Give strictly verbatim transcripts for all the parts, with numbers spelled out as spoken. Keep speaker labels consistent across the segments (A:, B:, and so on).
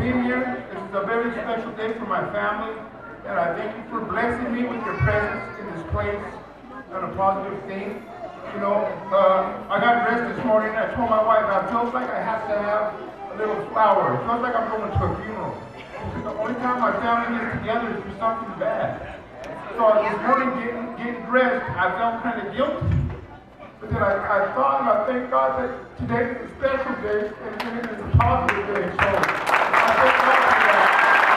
A: being here. This is a very special day for my family. And I thank you for blessing me with your presence in this place on a positive thing. You know, uh, I got dressed this morning and I told my wife, I feels like I have to have a little flower. It feels like I'm going to a funeral. The only time my family gets together is for something bad. So this morning getting, getting dressed, I felt kind of guilty. But then I, I thought and I thank God that today is a special day and it is a positive day. So I thank God for that.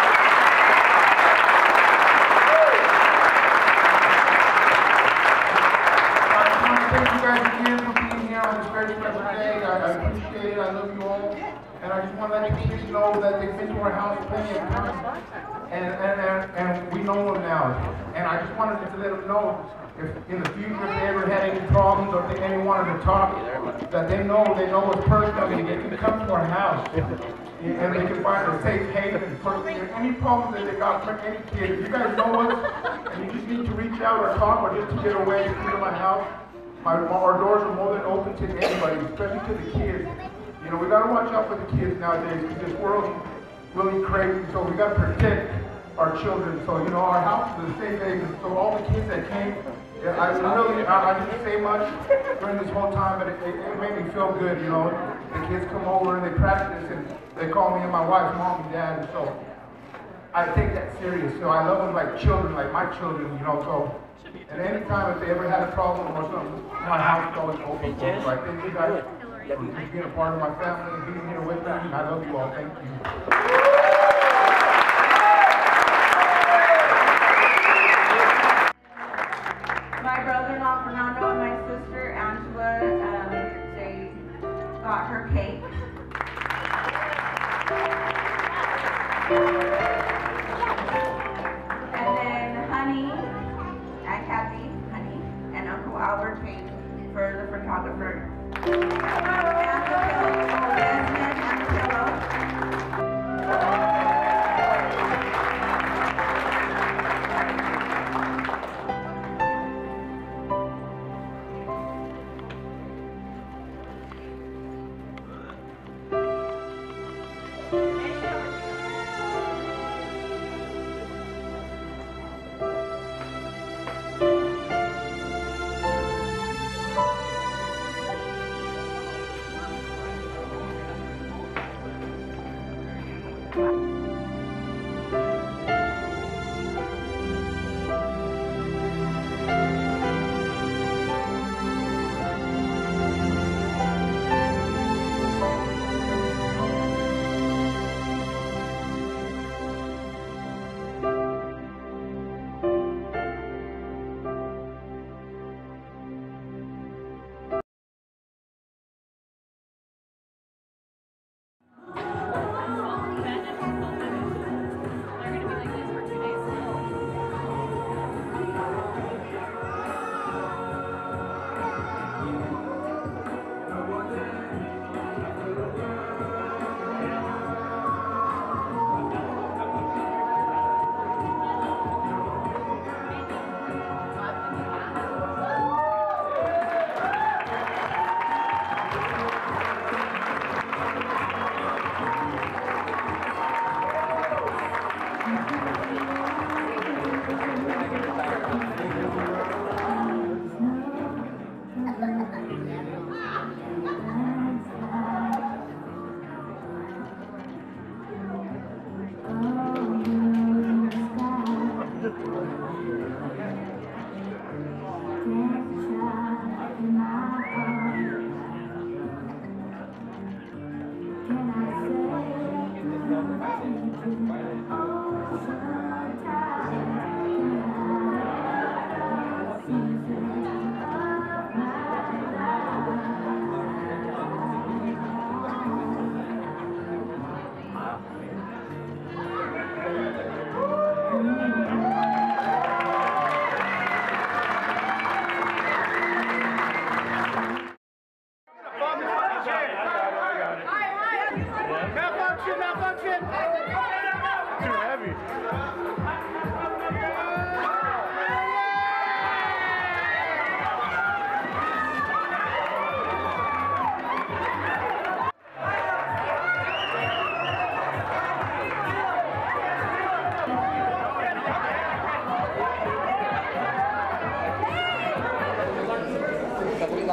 A: I just want to thank you guys again for being here on this very special day. I, I appreciate it. I love you all. And I just want to let you kids know that they've been to our house plenty of times. And, and, and, and we know them now. And I just wanted to let them know if in the future if they ever had any problems or if they ever wanted to talk, that they know they know us personally. They can come to our house and they can find a safe haven for any problems that they got from any kid. You guys know us, and you just need to reach out or talk or just to get away to my house. My, our doors are more than open to anybody, especially to the kids. You know, we gotta watch out for the kids nowadays because this world's really crazy. So we gotta protect our children. So you know, our house is a safe haven. So all the kids that came. Yeah, I really, I, I didn't say much during this whole time, but it, it, it made me feel good, you know. The kids come over and they practice and they call me and my wife mom and dad, and so I take that serious. So I love them like children, like my children, you know, so at any time if they ever had a problem or something, my house is always open. So I thank you guys for being a part of my family and being here with me. I love you all. Thank you.
B: My brother-in-law Fernando and my sister Angela, um, they got her cake. And then Honey, Aunt Kathy, Honey, and Uncle Albert paid for the photographer. And the pillow, Desmond and the pillow.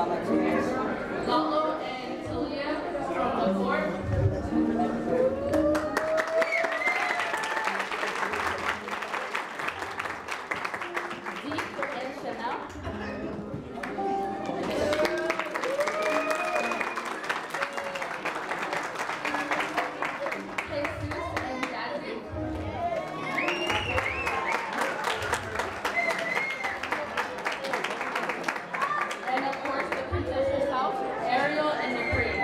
C: Lalo and Talia from the board. D for Ed Chanel. Jesus and Jasmine. And of course the princess herself, Ariel and Dupree.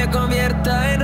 D: me convierta en